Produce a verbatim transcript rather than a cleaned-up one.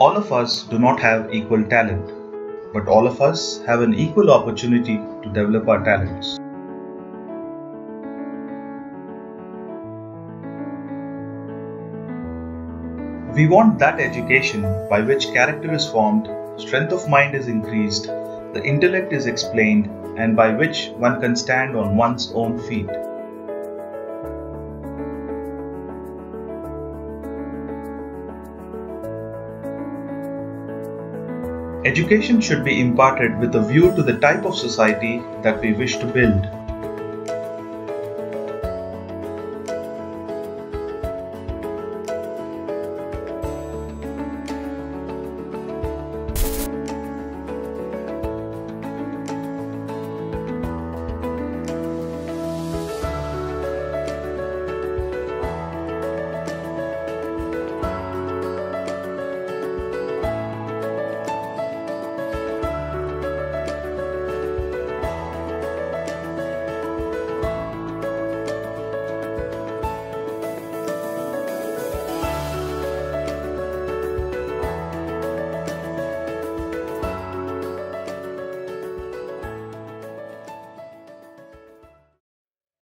All of us do not have equal talent, but all of us have an equal opportunity to develop our talents. We want that education by which character is formed, strength of mind is increased, the intellect is explained, and by which one can stand on one's own feet. Education should be imparted with a view to the type of society that we wish to build.